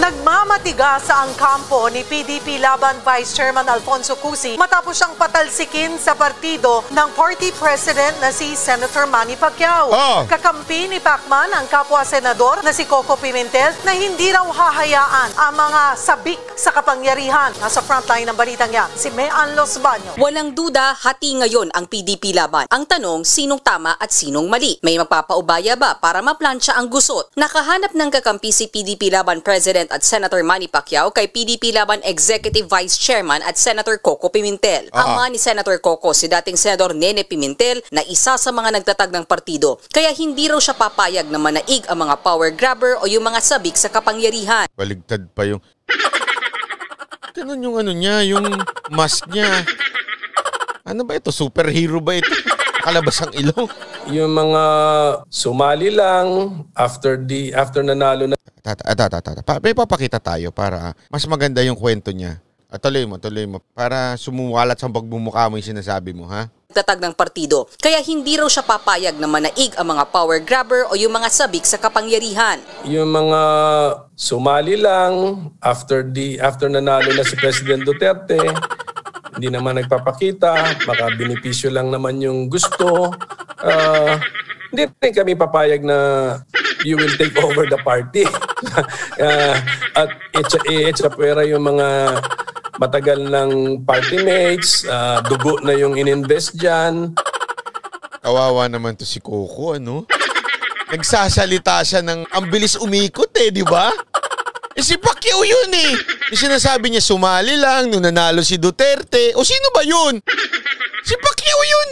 Nagmamatigas ang kampo ni PDP Laban Vice Chairman Alfonso Cusi matapos siyang patalsikin sa partido ng party president na si Senator Manny Pacquiao. Kakampi ni Pacman ang kapwa-senador na si Coco Pimentel na hindi raw hahayaan ang mga sabik sa kapangyarihan. Nasa frontline ng balitang yan, si Mean Los Baños. Walang duda, hati ngayon ang PDP Laban. Ang tanong, sinong tama at sinong mali? May magpapaubaya ba para maplansya ang gusot? Nakahanap ng kakampi si PDP Laban President at Senator Manny Pacquiao kay PDP Laban Executive Vice Chairman at Senator Coco Pimentel. Ama ni Senator Coco si dating Senador Nene Pimentel na isa sa mga nagtatag ng partido. Kaya hindi raw siya papayag na manaig ang mga power grabber o yung mga sabik sa kapangyarihan. Baligtad pa yung... Ganun yung ano niya, yung mask niya. Ano ba ito? Superhero ba ito? Kalabas ang ilong. Yung mga sumali lang after nanalo na. May papakita tayo para mas maganda yung kwento niya. Tuloy mo. Para sumuwalat sa pagbumukha mo yung sinasabi mo, ha? Tatag ng partido. Kaya hindi raw siya papayag na manaig ang mga power grabber o yung mga sabik sa kapangyarihan. Yung mga sumali lang after nanalo na si President Duterte, hindi naman nagpapakita, baka benepisyo lang naman yung gusto. Hindi rin kami papayag na you will take over the party. At etsa-pwera yung mga matagal ng party mates, dugo na yung ininvest dyan. Kawawa naman to si Coco, ano? Nagsasalita siya ng ang bilis umikot di ba? Si Pacquiao yun Yung sinasabi niya sumali lang nung nanalo si Duterte. O sino ba yun? Si Pacquiao yun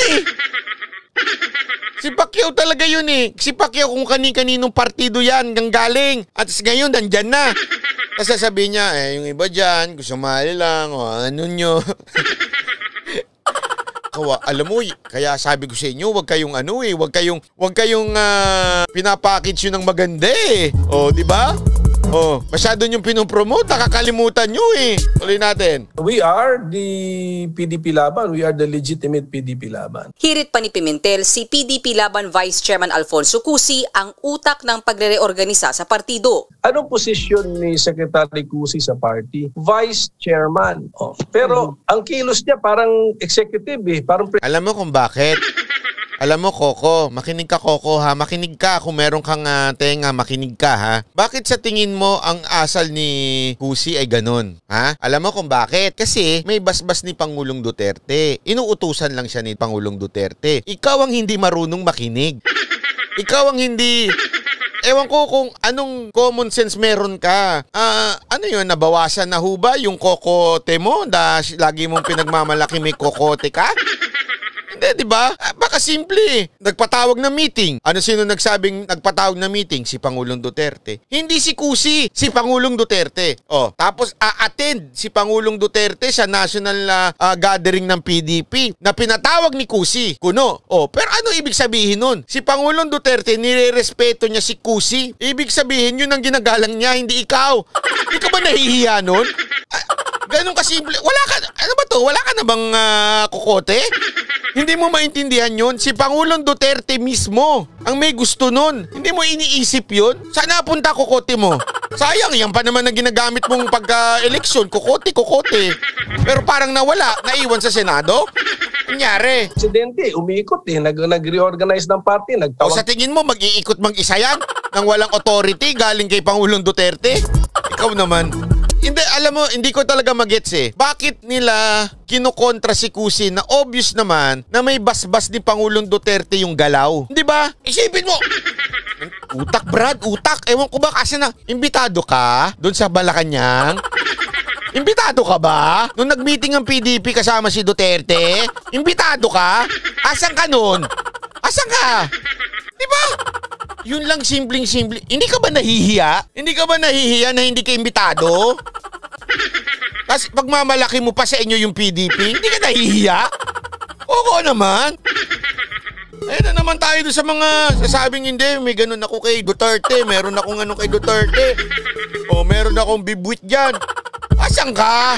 Si Pacquiao talaga yun Si Pacquiao kung kani-kaninong partido yan galing. At ngayon nandyan na. Tapos sasabihin niya, yung iba dyan, kung sumali lang, o ano nyo. Alam mo, kaya sabi ko sa inyo, wag kayong wag kayong pinapackage yun ng maganda O, di ba? Masyado niyong pinopromote, nakakalimutan nyo Tuloy natin. We are the PDP Laban. We are the legitimate PDP Laban. Hirit pa ni Pimentel, si PDP Laban Vice Chairman Alfonso Cusi ang utak ng pagre-reorganisa sa partido. Anong posisyon ni Secretary Cusi sa party? Vice Chairman. Pero ang kilos niya parang executive Alam mo kung bakit? Alam mo, Coco, makinig ka, Coco, ha? Makinig ka kung meron kang tenga, makinig ka, ha? Bakit sa tingin mo ang asal ni Cusi ay ganun, ha? Alam mo kung bakit? Kasi may basbas ni Pangulong Duterte. Inuutusan lang siya ni Pangulong Duterte. Ikaw ang hindi marunong makinig. Ikaw ang hindi... Ewan ko kung anong common sense meron ka. Ano yun, nabawasan na ho ba yung kokote mo? Lagi mong pinagmamalaki may kokote ka? Hindi, di ba? Baka simple. Nagpatawag na meeting. Sino nagsabing nagpatawag na meeting? Si Pangulong Duterte. Hindi si Cusi, si Pangulong Duterte. Tapos a-attend si Pangulong Duterte sa national gathering ng PDP na pinatawag ni Cusi. Kuno. Pero ano ibig sabihin nun? Si Pangulong Duterte, nire-respeto niya si Cusi. Ibig sabihin yun ang ginagalang niya, hindi ikaw. Hindi ka ba nahihiya nun? Ganun kasimple. Wala ka na bang kukote? Hindi mo maintindihan yun? Si Pangulong Duterte mismo ang may gusto nun. Hindi mo iniisip yun? Saan napunta kukote mo? Sayang, yan pa naman ang ginagamit mong pagka-eleksyon. Kukote. Pero parang nawala, naiwan sa Senado. Nangyari. Presidente, umiikot nag-reorganize ng party. Sa tingin mo, mag-iikot mag-isa yan? Nang walang authority galing kay Pangulong Duterte? Ikaw naman. Hindi, alam mo, hindi ko talaga magets Bakit nila kinukontra si Cusi na obvious naman na may basbas ni Pangulong Duterte yung galaw? Di ba? Isipin mo. Utak, Brad, utak. Ewan ko ba kasi imbitado ka doon sa Malacanang? Imbitado ka ba? Nung nag-meeting ang PDP kasama si Duterte? Imbitado ka? Asan ka nun? Asan ka? Di ba? Yun lang, simpleng-simple. Hindi ka ba nahihiya? Hindi ka ba nahihiya na hindi ka imbitado? Tapos pagmamalaki mo pa sa inyo yung PDP, hindi ka nahihiya? Oo naman. Ayun na naman tayo doon sa mga sasabing hindi, may ganun ako kay Duterte, meron akong kay Duterte. Meron akong bibwit dyan. Asan ka?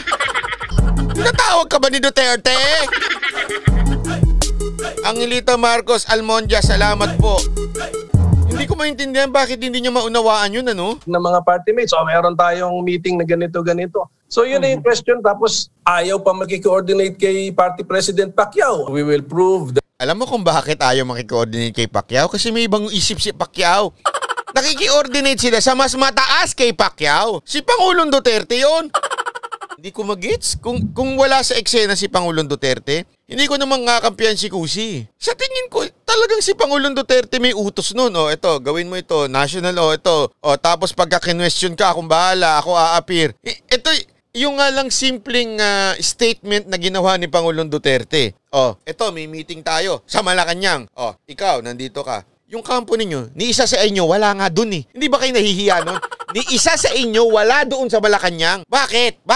Natawag ka ba ni Duterte? Angelita Marcos Almondia, salamat po. Hindi ko maintindihan bakit hindi niya maunawaan yun, ano? ng mga party mates. O meron tayong meeting na ganito. So yun na yung question. Tapos ayaw pa makikoordinate kay Party President Pacquiao. We will prove that. Alam mo kung bakit ayaw makikoordinate kay Pacquiao? Kasi may ibang isip si Pacquiao. Nakiki-ordinate sila sa mas mataas kay Pacquiao. Si Pangulong Duterte yon. Hindi ko magets. Kung wala sa eksena si Pangulong Duterte, hindi ko naman kakampihan si Cusi. Sa tingin ko, talagang si Pangulong Duterte may utos nun. O, ito, gawin mo ito. National, o, ito. O, tapos pagka kinwestiyon ka, akong bahala, ako a-appear. Ito, yung nga lang simpleng statement na ginawa ni Pangulong Duterte. O, ito, may meeting tayo sa Malacanang. O, ikaw, nandito ka. Yung kampo ninyo, ni isa sa inyo, wala nga dun eh. Hindi ba kayo nahihiya nun? Ni isa sa inyo, wala doon sa Malacanang. Bakit?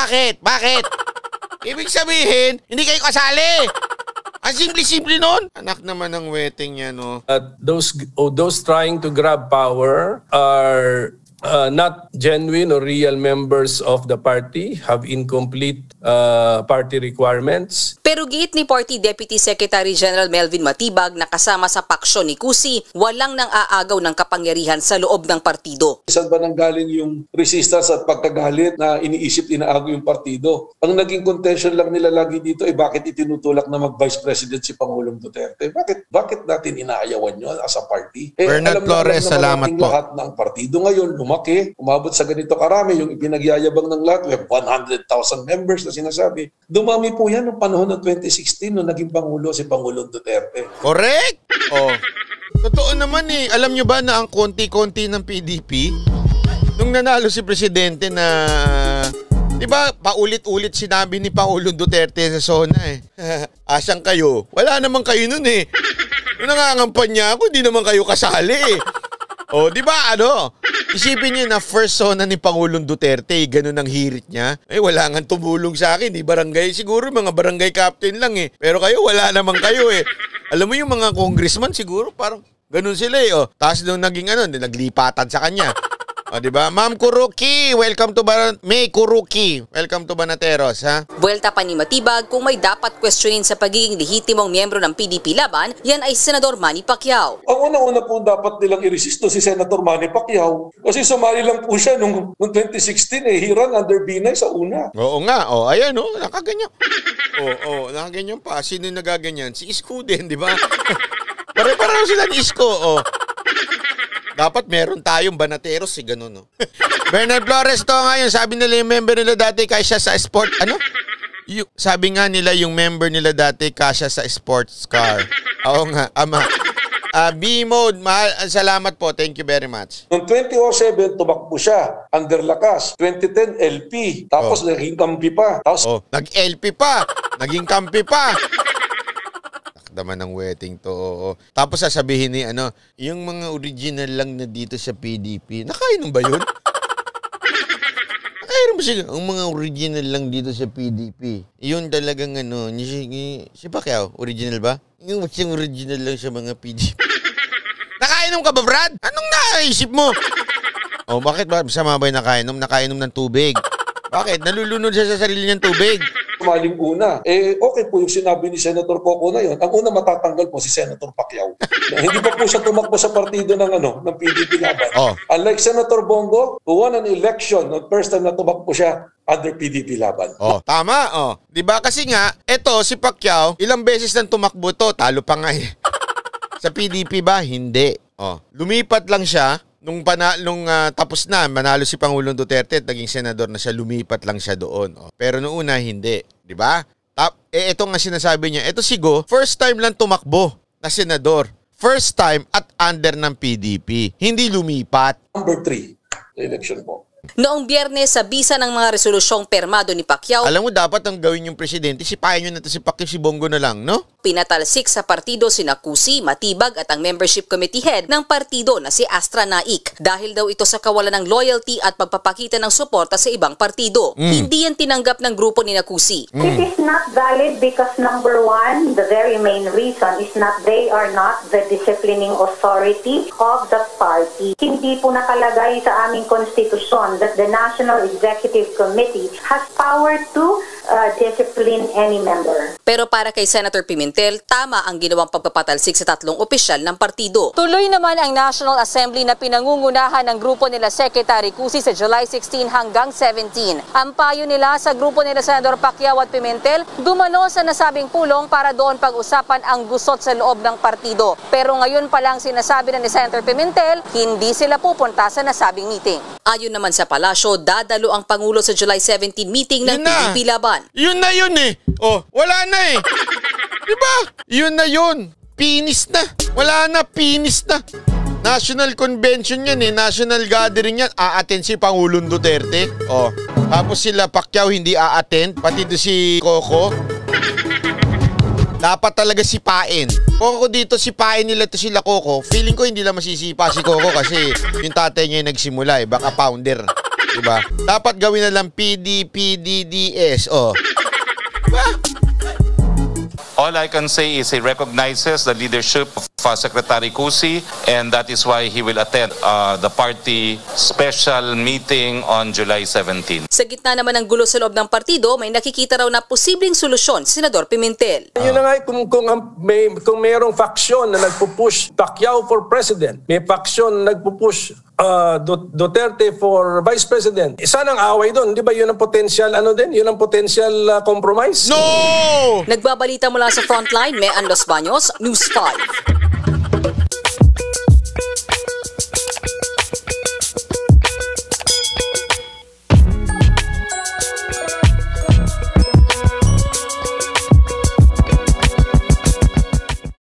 Ibig sabihin, hindi kayo kasali. Ang simple-simple nun. Anak naman ng wedding niya, no? Those trying to grab power are not genuine or real members of the party, have incomplete party requirements. Pero giit ni Party Deputy Secretary General Melvin Matibag na kasama sa paksyon ni Cusi, walang nang-aagaw ng kapangyarihan sa loob ng partido. Saan ba nanggaling yung resistance at pagkagalit na iniisip inaago yung partido? Ang naging contention lang nila lagi dito ay bakit itinutulak na mag-Vice President si Pangulong Duterte? Bakit natin inaayawan nyo as a party? Bernard Flores, salamat po. Lahat ng partido ngayon lumaki, umabot sa ganito karami, yung ipinagyayabang ng lahat, we have 100,000 members na sinasabi. Dumami po yan noong panahon ng 2016 nung naging Pangulo si Pangulong Duterte. Correct! Oh. Totoo naman eh. Alam nyo ba na ang konti-konti ng PDP, nung nanalo si Presidente na, di ba, paulit-ulit sinabi ni Pangulong Duterte sa SONA eh. Asang kayo? Wala naman kayo nun eh. Nung nangangampan niya ako, di naman kayo kasali eh. O, di ba, isipin niyo na first SONA ni Pangulong Duterte, ganun ang hirit niya. Wala nga tumulong sa akin, barangay. Siguro mga barangay captain lang eh. Pero kayo, wala naman kayo eh. Alam mo yung mga congressman, siguro parang ganun sila eh. Tapos nung naging naglipatan sa kanya. O, diba? Ma'am Kuruki, welcome to May Kuruki, welcome to Banateros, ha? Buwelta pa ni Matibag, kung may dapat questionin sa pagiging lehitimong miyembro ng PDP laban, yan ay Senador Manny Pacquiao. Ang una-una po dapat nilang i-resisto si Senator Manny Pacquiao kasi sumali lang po siya nung 2016 he ran under Binay sa una. Oo nga, ayan nakaganyan. Nakaganyan pa. Sino nagaganyan? Si Isko din, di ba? Pare-pareho sila ni Isko, Dapat meron tayong Banateros, ganun, no? Bernard Flores to ngayon, sabi nila yung member nila dati kasya sa sport, sabi nga nila yung member nila dati kasya sa sports car. Oo nga, ama. B-Mode, salamat po, thank you very much. Noong 2007, tumakbo siya, under lakas. 2010, LP. Tapos naging kampi pa. Nag-LP pa, naging kampi pa. Naman ng wedding to. Tapos sasabihin ni yung mga original lang na dito sa PDP. Nakainom ba yun? Nakainom ba sila? Ang mga original lang dito sa PDP. Yun talagang si Pacquiao, original ba? Yung original lang sa mga PDP. Nakainom ka ba, Brad? Anong naisip mo? Bakit ba? Sama ba yung nakainom? Nakainom ng tubig. Bakit? Nalulunod siya sa sarili niyang tubig. Maling una. Okay po yung sinabi ni Senator Coco na yun. Ang una matatanggal po si Senator Pacquiao. Hindi pa po siya tumakbo sa partido ng PDP laban. Unlike Senator Bongo, who won an election the first time na tumakbo siya under PDP laban. Tama. Di ba kasi nga, si Pacquiao, ilang beses nang tumakbo to, talo pa nga eh. Sa PDP ba? Hindi. Lumipat lang siya. Nung tapos na, manalo si Pangulong Duterte at naging senador na siya, lumipat lang siya doon. Pero noong una, hindi. Di ba? Ito nga sinasabi niya, ito si Go, first time lang tumakbo na senador. First time at under ng PDP. Hindi lumipat. Number 3, election po. Noong Biyernes, sa bisa ng mga resolusyong permado ni Pacquiao, alam mo, dapat ang gawin yung presidente, sipahin nyo na ito si Pacquiao, si Bongo na lang, no? Pinatalsik sa partido sina Cusi, Matibag at ang membership committee head ng partido na si Astra Naik. Dahil daw ito sa kawalan ng loyalty at pagpapakita ng suporta sa ibang partido. Hindi yan tinanggap ng grupo ni Cusi. It is not valid because number one, the very main reason is they are not the disciplining authority of the party. Hindi po nakalagay sa aming konstitusyon that the National Executive Committee has power to discipline any member. Pero para kay Senator Pimentel, tama ang ginawang pagpapatalsik sa tatlong opisyal ng partido. Tuloy naman ang National Assembly na pinangungunahan ng grupo nila Secretary Cusi sa July 16 hanggang 17. Ang payo nila sa grupo nila Senador Pacquiao at Pimentel, dumalo sa nasabing pulong para doon pag-usapan ang gusot sa loob ng partido. Pero ngayon pa lang sinasabi na ni Senator Pimentel, hindi sila pupunta sa nasabing meeting. Ayon naman sa palasyo, dadalo ang Pangulo sa July 17 meeting ng PDP Laban. Yun na yun eh. Oh, wala na eh. Diba? Yun na yun. Pinis na. Wala na, pinis na. National Convention yan eh. National Gathering yan. A-attend si Pangulong Duterte. Oh. Tapos sila Pacquiao hindi a-attend. Pati do si Coco. Dapat talaga sipain. Coco dito, sipain nila to sila Coco. Feeling ko hindi lang masisipa si Coco kasi yung tatay niya yung nagsimula eh. Baka founder. Diba? Dapat gawin na lang PDPDDS. Oh. Diba? All I can say is he recognizes the leadership of Secretary Cusi, and that is why he will attend the party special meeting on July 17. Sa gitna naman ng gulo sa loob ng partido, may nakikita raw na posibleng solusyon, Senador Pimentel. Yun na nga, kung mayroong faksyon na nagpupush Pacquiao for president, may faksyon na nagpupush Duterte for vice president. Isa ng away doon, di ba yun ang potential Yun ang potential compromise? No! Nagbabalita mula sa Frontline, Mean Los Baños, News 5.